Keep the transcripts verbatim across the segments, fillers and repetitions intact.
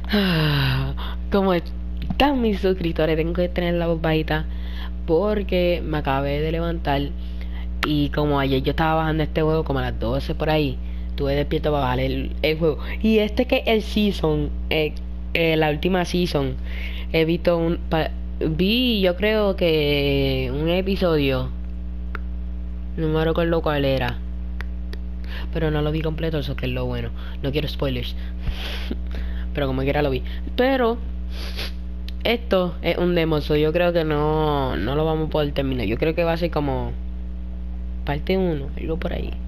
Como están mis suscriptores, tengo que tener la voz bajita porque me acabé de levantar y como ayer yo estaba bajando este juego como a las doce por ahí, estuve despierto para bajar el, el juego. Y este que es el season, eh, eh, la última season, he visto un... pa- vi yo creo que un episodio, no me recuerdo cuál era, pero no lo vi completo, eso que es lo bueno. No quiero spoilers. Pero como quiera lo vi. Pero esto es un demo, so yo creo que no, no lo vamos a poder terminar. Yo creo que va a ser como parte uno, algo por ahí.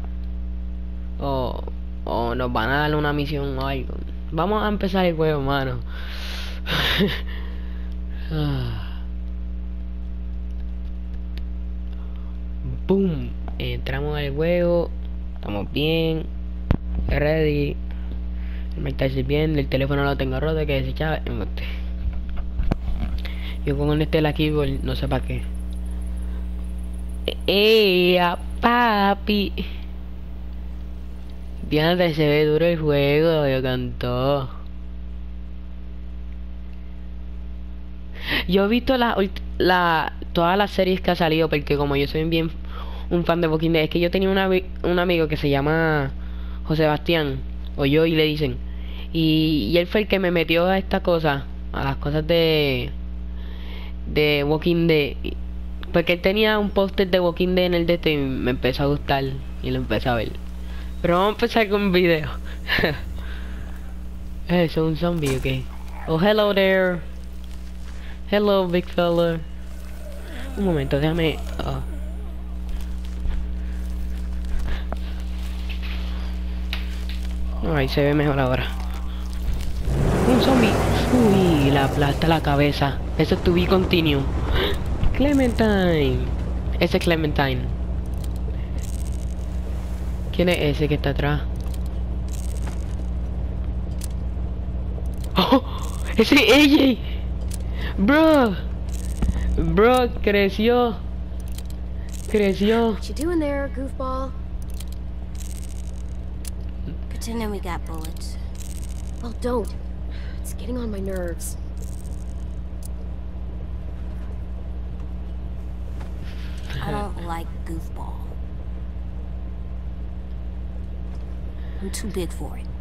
O, o nos van a dar una misión o algo. Vamos a empezar el juego, mano. Ah, boom. Entramos al juego. Estamos bien. Ready. Me está sirviendo. El teléfono lo tengo roto, que desechaba. Yo con este la keyboard, no sé para qué. ¡Ey, papi! Diantre, se ve duro el juego, yo cantó. Yo he visto la, ult- la, todas las series que ha salido, porque como yo soy bien un fan de Walking Dead, es que yo tenía una vi- un amigo que se llama José Sebastián, o yo y le dicen, y, y él fue el que me metió a esta cosa, a las cosas de, de Walking Dead, y- porque él tenía un póster de Walking Dead en el de este y me empezó a gustar, y lo empecé a ver. Pero vamos a empezar con un video. Eso, un zombie, ok. Oh, hello there. Hello, big fella. Un momento, déjame... ah. Ay, se ve mejor ahora. Un zombie. Uy, la aplasta la cabeza. Eso es to be continue. Clementine. Ese es Clementine. ¿Quién es ese que está atrás? Oh, ese es A J. Bro. Bro, creció. Creció. What you doing there, goofball? Pretending we got bullets. Well, don't. It's getting on my nerves. I don't like goofball. I'm too big for it.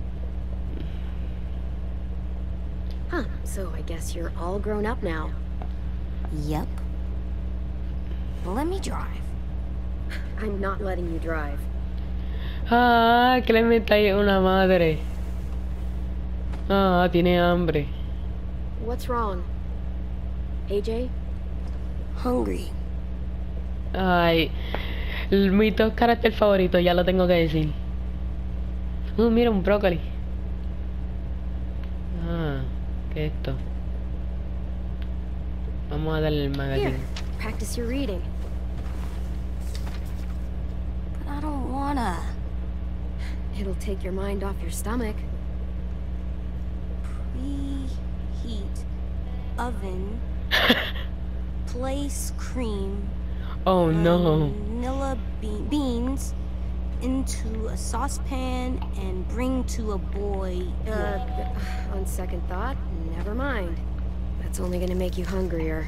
Huh, so I guess you're all grown up now. Yep. Well, let me drive. I'm not letting you drive. Ah, Clementine es una madre. Ah, tiene hambre. What's wrong? A J? Hungry. Ay, el- mis dos carácter favoritos, ya lo tengo que decir. Uh, mira, un brócoli. Ah, ¿qué es esto? Vamos a darle el Here, magazine. practice your reading. But I don't wanna. It'll take your mind off your stomach. Preheat oven. Place cream. Oh no. Vanilla bean beans into a saucepan and bring to a boil. Uh, on second thought, never mind. That's only gonna make you hungrier.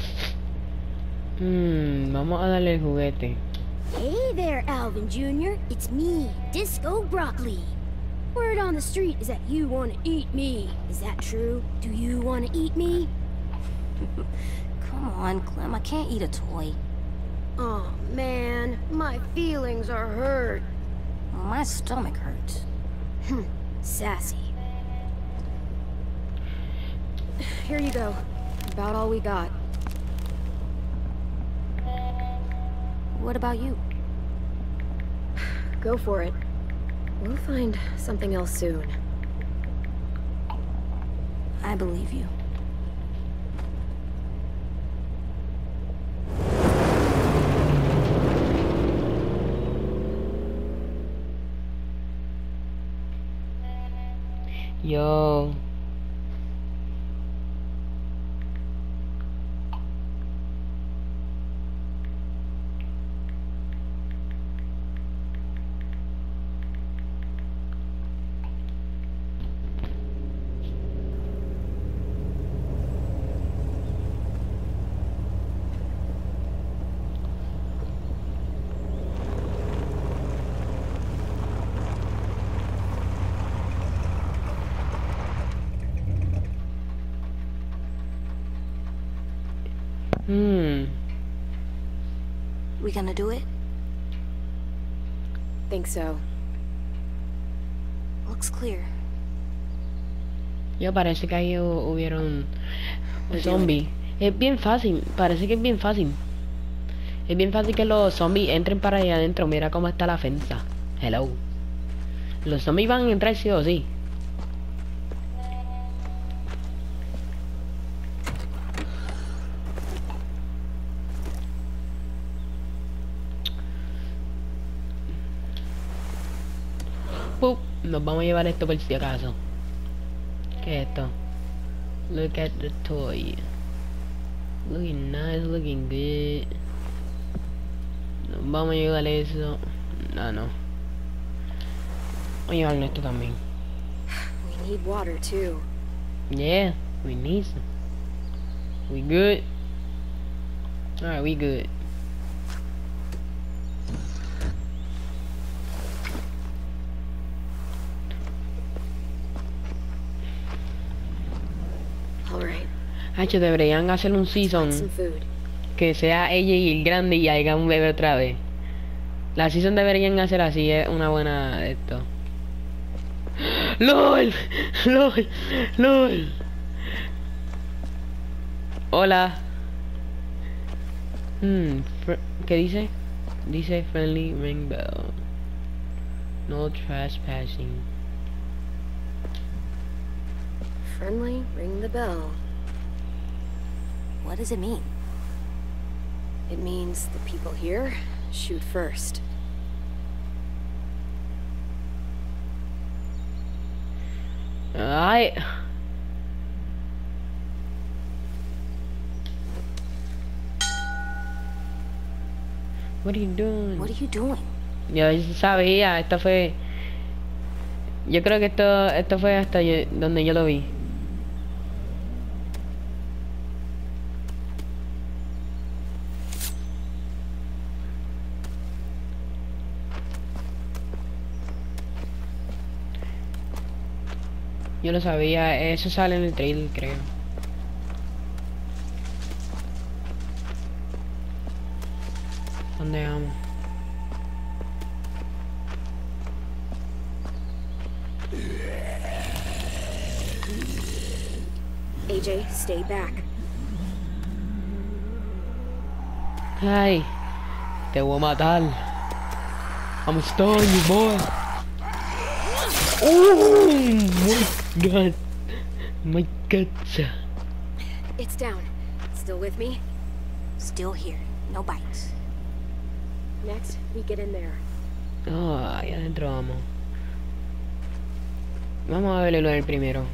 Hmm, vamos a darle el juguete. Hey there, Alvin Junior It's me, Disco Broccoli. Word on the street is that you want to eat me. Is that true? Do you want to eat me? Come on, Clem. I can't eat a toy. Oh man, my feelings are hurt. Well, my stomach hurts. Hmm, sassy. Here you go. About all we got. What about you? Go for it. We'll find something else soon. I believe you. Yo. Hmm. We gonna do it? Think so. Looks clear. Yo, parece que ahí hu- hubieron zombies. Es bien fácil, parece que es bien fácil. Es bien fácil que los zombies entren para allá adentro. Mira cómo está la fensa. Hello. Los zombies van a entrar sí o sí. Pup, nos vamos a llevar esto por si acaso. ¿Qué es esto? Look at the toy. Looking nice, looking good. Nos vamos a llevar eso. No, no. Vamos a llevarnos esto también. We need water too. Yeah, we need some. We good? Alright, we good. All right. Hacho, deberían hacer un season Some food. que sea ella y el grande y haya un bebé otra vez. La season deberían hacer así, es una buena de esto. LOL, LOL, LOL. Hola. Hmm, fr- ¿qué dice? Dice friendly ring bell. No trespassing. Friendly, ring the bell. What does it mean? It means the people here shoot first. Ay. What are you doing? What are you doing? Yo sabía, esto fue. Yo creo que esto, esto fue hasta yo- donde yo lo vi. Yo lo sabía, eso sale en el trailer, creo. ¿Dónde vamos? A J, stay back. Ay, te voy a matar. I'm stone you, boy. Oh my god. My god. It's down. Still with me? Still here. No bites. Next, we get in there. Oh, ahí adentro vamos. Vamos a verlo el primero.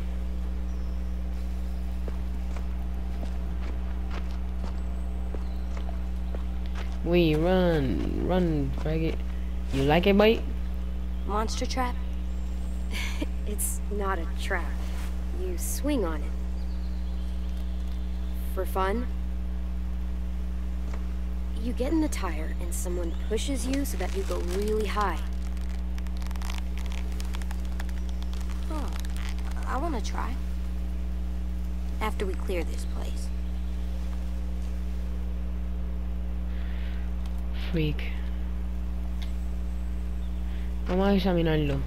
We run, run, fraggot. You like it, bite? Monster trap? It's not a trap. You swing on it. For fun? You get in the tire and someone pushes you so that you go really high. Oh, I want to try. After we clear this place. Freak. Vamos a examinarlo.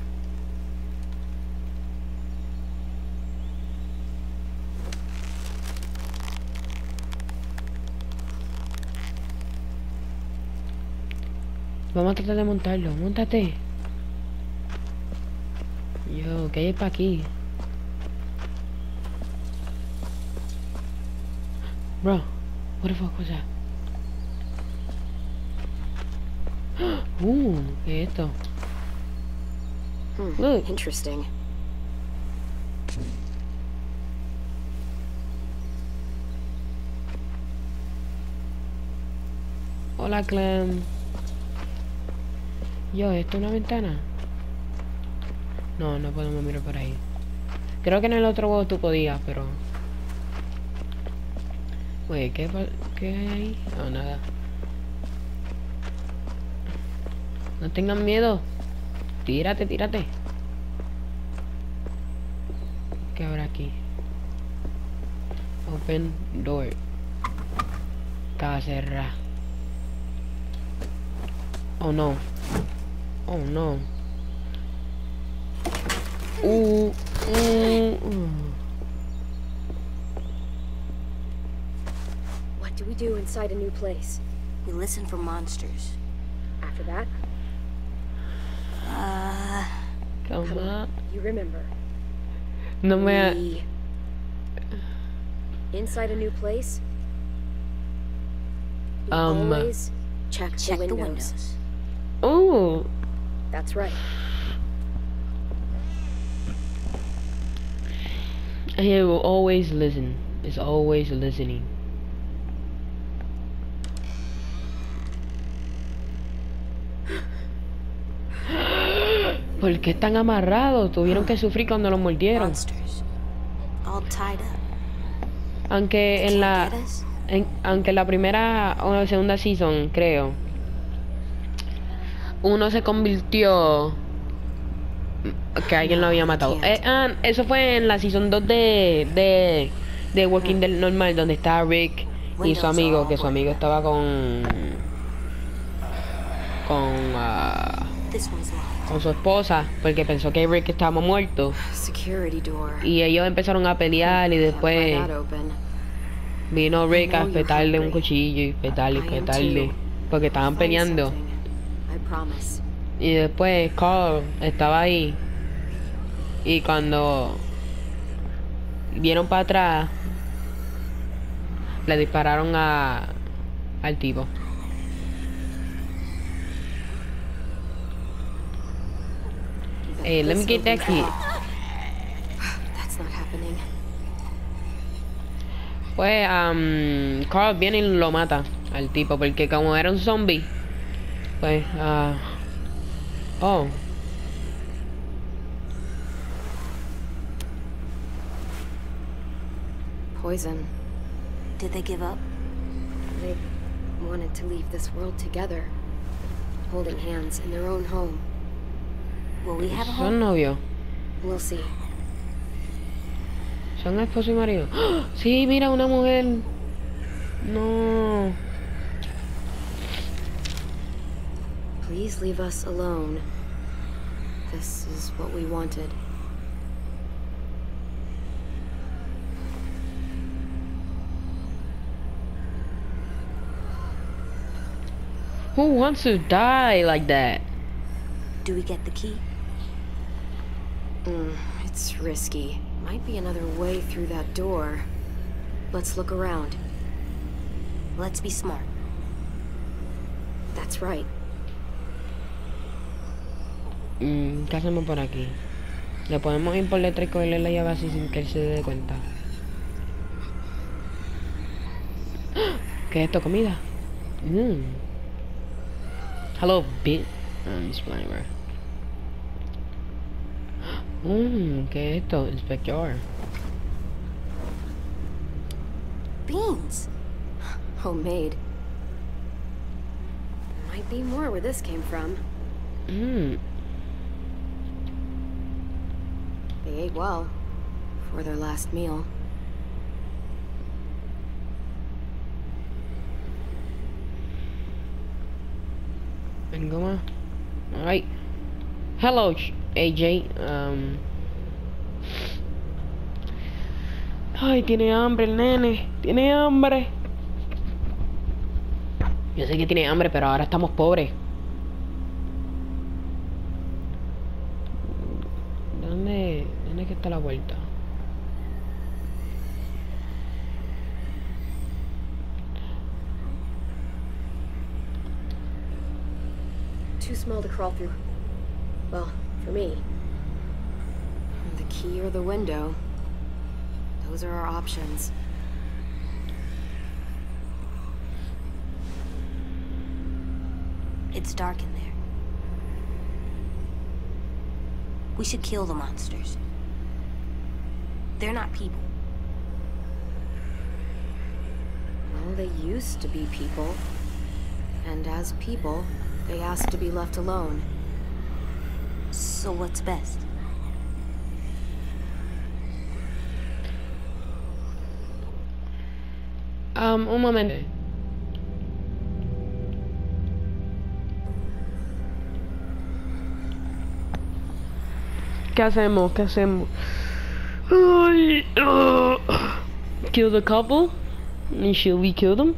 Vamos a tratar de montarlo. Móntate. Yo, ¿qué hay para aquí? Bro, what the fuck was that? Uh, ¿qué es esto? Hmm, Look. interesting. Hola, Clem. Yo, ¿esto es una ventana? No, no podemos mirar por ahí. Creo que en el otro juego tú podías, pero... Oye, ¿qué, pa- ¿qué hay ahí? No, nada. No tengan miedo. Tírate, tírate. ¿Qué habrá aquí? Open door. estaba cerrada. Oh no. Oh no. Uh, uh, uh. What do we do inside a new place? We listen for monsters. After that, Uh, Come come on. on, you remember. No me. We... Inside a new place, we Um, always check, check the the windows. windows. Oh. That's right. He will always listen. Is always listening. ¿Por qué están amarrados? Tuvieron que sufrir cuando los mordieron. Monsters. All tied up. Aunque en la, Can't get us? en- aunque en la primera o la segunda season, creo, uno se convirtió que alguien lo había matado. Eh, ah, eso fue en la season dos de de de Walking Dead normal, donde estaba Rick y su amigo, que su amigo estaba con con ah, This one's locked. con su esposa, porque pensó que Rick estaba muerto Security door. y ellos empezaron a pelear y Can't pry después that open. vino Rick a petarle un cuchillo y petarle y I am petarle too. porque estaban Find peleando. something. I promise. Y después Carl estaba ahí y cuando vieron para atrás le dispararon a al tipo. Hey, let me get that key. That's not happening. Pues um, Carl viene y lo mata al tipo porque como era un zombie, pues ah oh. Poison. Did they give up? They wanted to leave this world together, holding hands in their own home. Will we have a Son home? novios. We'll see. Son esposo y marido. ¡Ah! Sí, mira, una mujer. No. Please leave us alone. This is what we wanted. Who wants to die like that? Do we get the key? Mm, it's risky. Might be another way through that door. Let's look around. Let's be smart. That's right. Mm, ¿qué hacemos por aquí? Le podemos ir por letra y cogerle la llave así sin que él se dé cuenta. ¡Ah! ¿Qué es esto? ¿Comida? Mm. Hello, bitch. I'm just playing, bro. Mmm, ¿qué es esto? Inspector. Beans. Homemade. Might be more where this came from. Mmm. They ate well for their last meal. Vengo más. Alright. Hello, A J. Um. Ay, tiene hambre el nene. Tiene hambre. Yo sé que tiene hambre, pero ahora estamos pobres. ¿Dónde, dónde es que está la vuelta? Too small to crawl through. Well, for me. The key or the window. Those are our options. It's dark in there. We should kill the monsters. They're not people. Well, they used to be people. And as people, they asked to be left alone. So what's best? Um, un momento. ¿Qué hacemos? ¿Qué hacemos? Ay, uh, kill the couple? And should we kill them?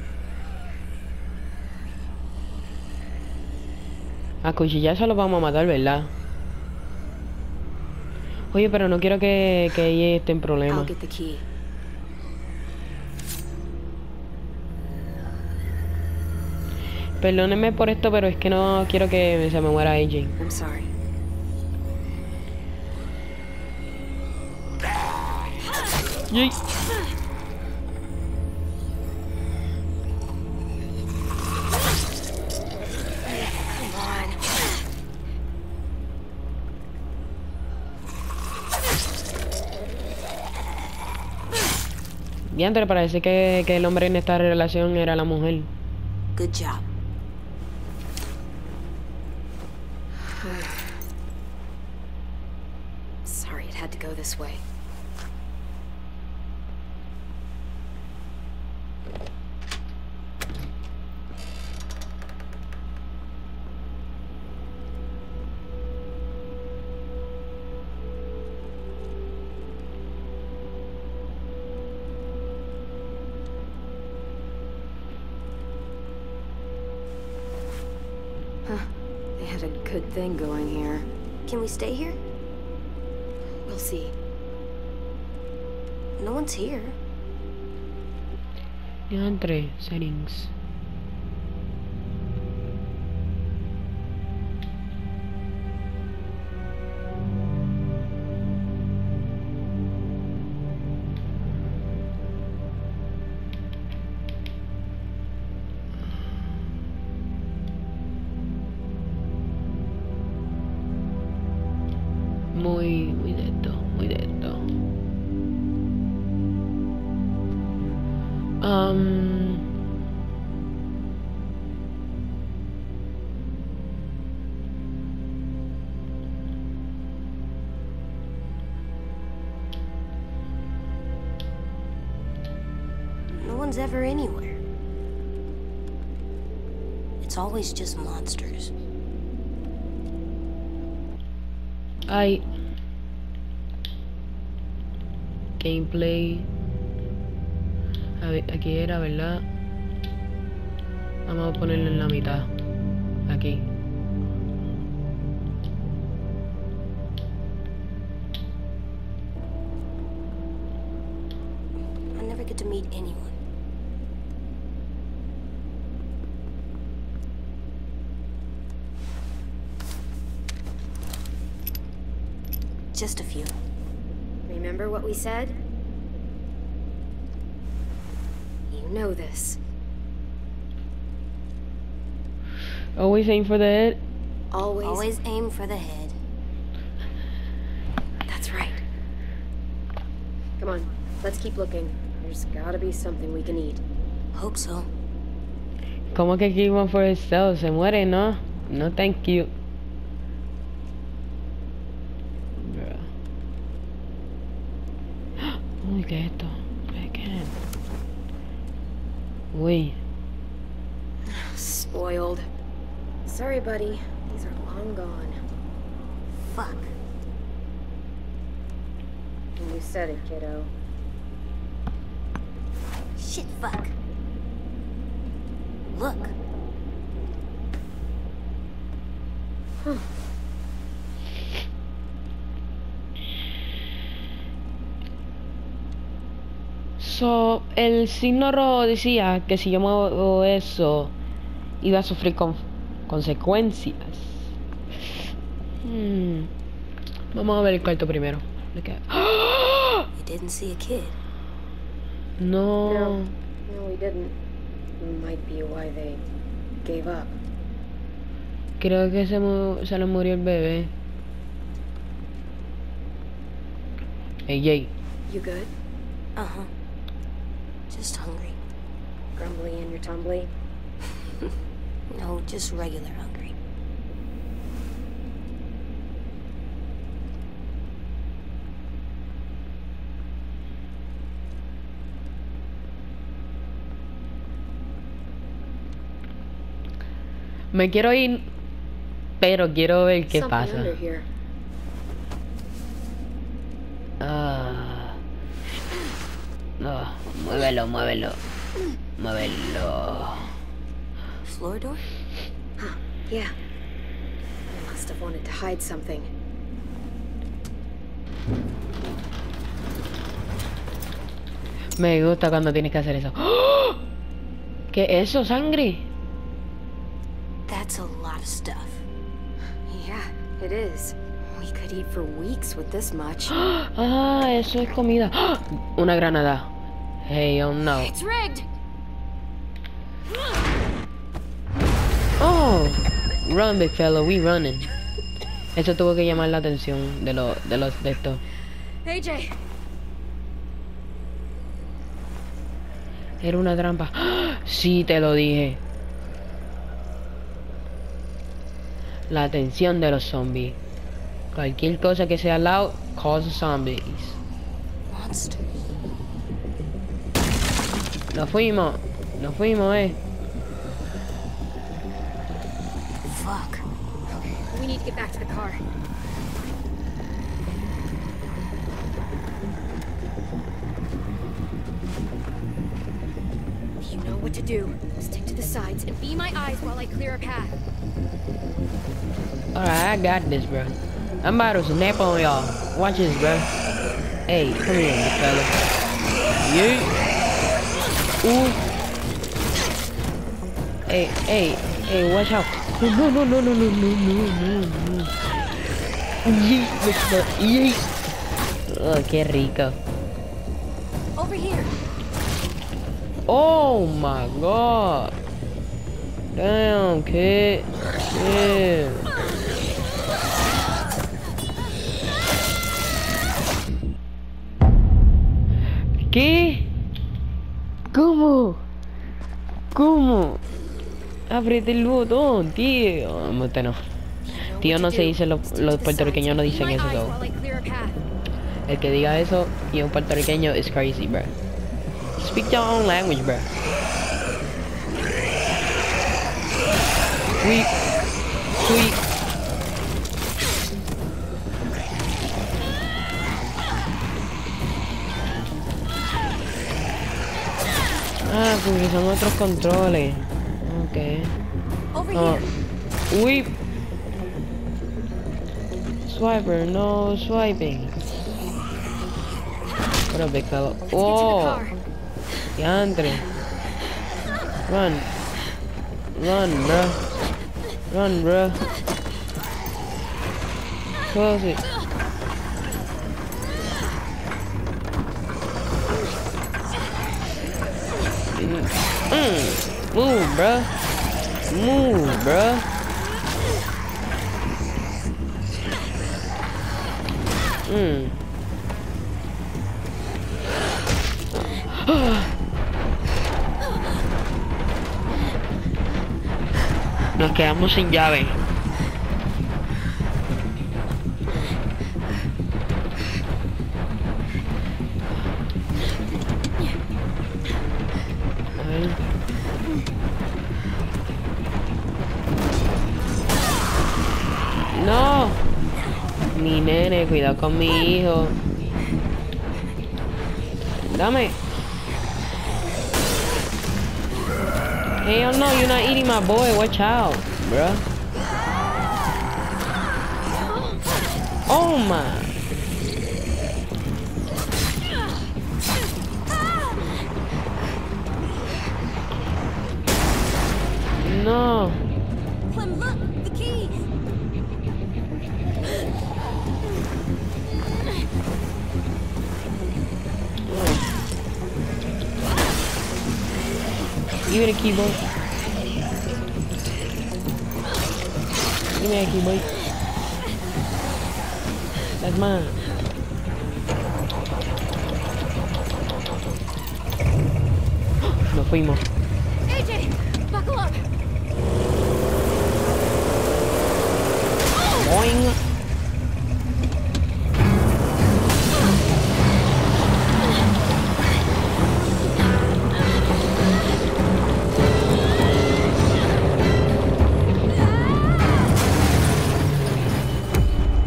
A cuchillas los vamos a matar, ¿verdad? Oye, pero no quiero que, que ella esté en I'll problemas. get the key. Perdónenme por esto, pero es que no quiero que se me muera A J. I'm sorry. Yay. Come on. Diantre, parece que, que el hombre en esta relación era la mujer. Good job. Sorry it had to go this way. Huh. They had a good thing going here. Can we stay here? We'll see. No one's here. Diantre, settings. Muy, muy de esto, muy de esto. Um, No one's ever anywhere. It's always just monsters. hay gameplay. A ver, aquí era, ¿verdad? Vamos a ponerlo en la mitad. Aquí. I never get to meet anyone. Just a few. Remember what we said? You know this. Always aim for the head. Always. Always aim for the head. That's right. Come on, let's keep looking. There's gotta be something we can eat. Hope so. ¿Cómo que keep one for itself? Se muere, ¿no? No, thank you. Bruh. Uy, ¿qué es esto? ¿Qué es? Uy. Spoiled. Sorry, buddy. These are long gone. Fuck. You said it, kiddo. Shit, fuck. Look. Huh. So, el signo rojo decía que si yo muevo eso, iba a sufrir con consecuencias. Hmm. Vamos a ver el cuarto primero. Look at- ¡Ah! You didn't see a kid. No. No, no, we didn't. Might be why they gave up. Creo que se, mu se le murió el bebé. Hey, Jay. You good? Uh-huh. Just hungry. Grumbly in your tumbly? No, just regular hungry. Me quiero ir, pero quiero ver qué Something pasa. under here. No, muévelo, muévelo. Muévelo. Floor door? Yeah. I must have wanted to hide something. Me gusta cuando tienes que hacer eso. ¡Oh! ¿Qué es eso, sangre? That's a lot of stuff. Yeah, it is. We could eat for weeks with this much. Ah, eso es comida. ¡Ah! Una granada. Hey, oh no. It's rigged. Oh, run, big fellow, we running. Eso tuvo que llamar la atención de los de los de estos. A J. Era una trampa. ¡Ah! Sí, te lo dije. La atención de los zombies. Cualquier cosa que sea loud causa zombies. Monsters. Nos fuimos. Nos fuimos, eh. Fuck. We need to get back to the car. You know what to do. Stick to the sides and be my eyes while I clear a path. Alright, I got this, bro. I'm about to snap on y'all. Watch this, bro. Hey, come here, big fella. Yeah. Ooh. Hey, hey, hey, watch out. No, no, no, no, no, no, no, no, no. Yeet, big fella. Yeet. Oh, qué rico. Over here. Oh my god. Damn, kid. Yeah. ¿Qué? ¿Cómo? ¿Cómo? Apriete el botón, tío. No, usted no. Tío, no se dice, los, los puertorriqueños no dicen eso. So. El que diga eso y un puertorriqueño is crazy, bro. Speak your own language, bro. Sweet. Sweet. Ah, porque son otros controles. Ok. Oh. Whip. Swiper, no swiping. What a big fellow. Oh. Diantre. Run. Run, bro. Run, bro. Close it. Mm. Move, bro. Move, bro. Mm. Nos quedamos sin llave. Ay. No. Mi nene, cuidado con mi hijo. Dame. Hell no, you're not eating my boy. Watch out, bruh. Oh my. No. Clem, look, the keys. Give me the keyboard. Give me that keyboard. That's mine. Nos fuimos. A J, buckle up. Boing.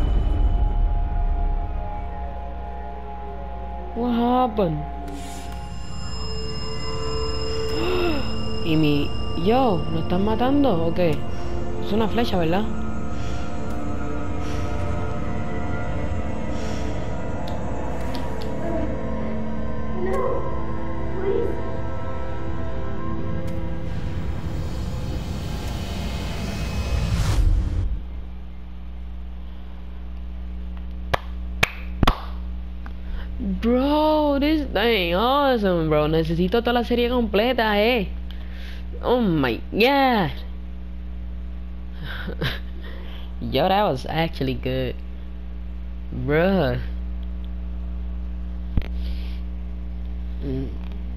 What happened? Y mi... Yo, ¿lo están matando o qué? Es una flecha, ¿verdad? Bro, this thing awesome, bro. Necesito toda la serie completa, eh. Oh my god. Yo, that was actually good. Bruh. Mm.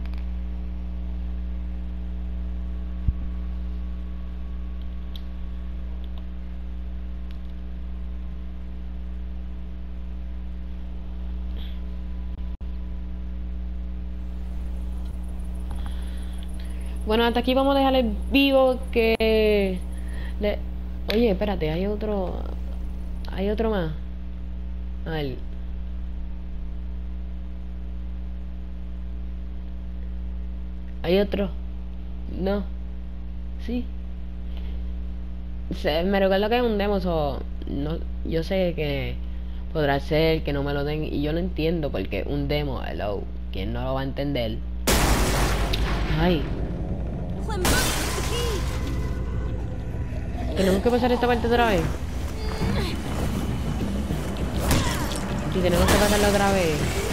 Bueno, hasta aquí vamos a dejar el vivo que... Le... Oye, espérate, hay otro... Hay otro más. A ver. Hay otro. No. Sí. Se, me recuerdo que es un demo, so, no, yo sé que podrá ser que no me lo den. Y yo lo entiendo porque un demo, hello, ¿quién no lo va a entender? Ay. Tenemos que pasar esta parte otra vez. Sí, tenemos que pasarla otra vez.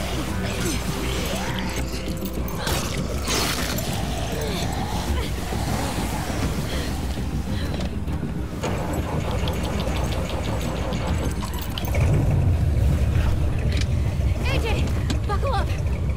A J, buckle up.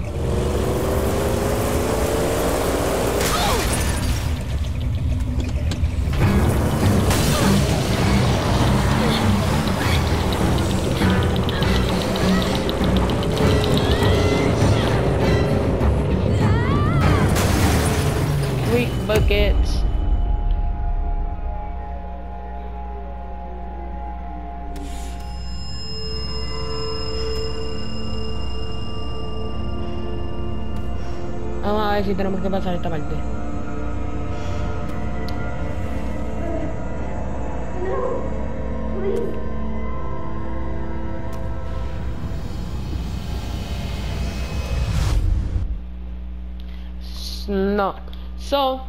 Buckets. Vamos a ver si tenemos que pasar esta parte. No. So,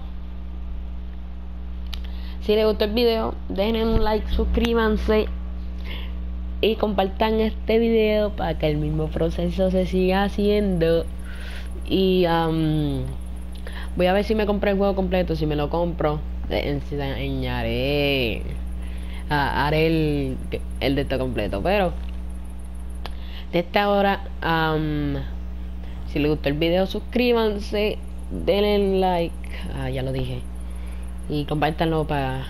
si les gustó el video, dejen un like, suscríbanse y compartan este video para que el mismo proceso se siga haciendo. Y um, voy a ver si me compré el juego completo. Si me lo compro, les enseñaré, uh, haré el, el de esto completo. Pero de esta hora, um, si les gustó el video, suscríbanse, denle like, ah, ya lo dije, y compártanlo para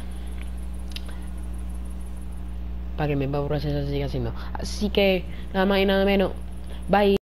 para que el mismo proceso se siga haciendo. Así que nada más y nada menos. Bye.